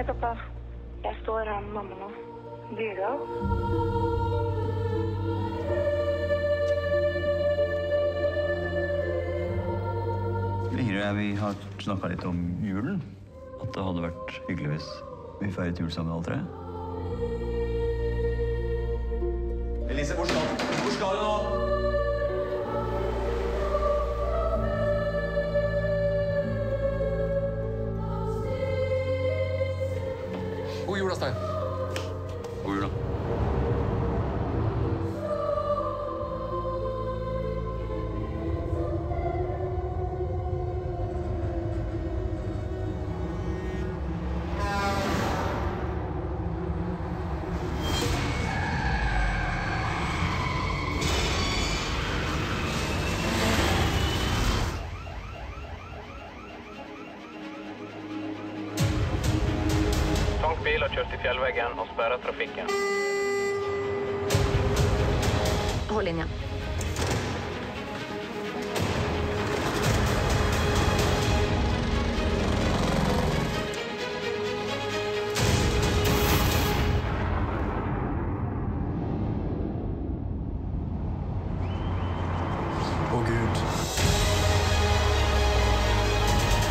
pappa. Jeg står her med mamma nå. Dyrdal. Ingrid og jeg, vi har snakket litt om julen. At det hadde vært hyggelig hvis vi feiret jul sammen alle tre. Elise, hvor skal du? Hvor skal du nå? God jul, Stein. God jul, da. Bil har kjørt i fjellveggen og sperret trafikken. Hold linjen. Å, Gud.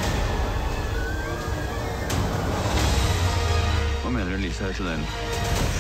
Hva mener du, Lise, er tunnelen?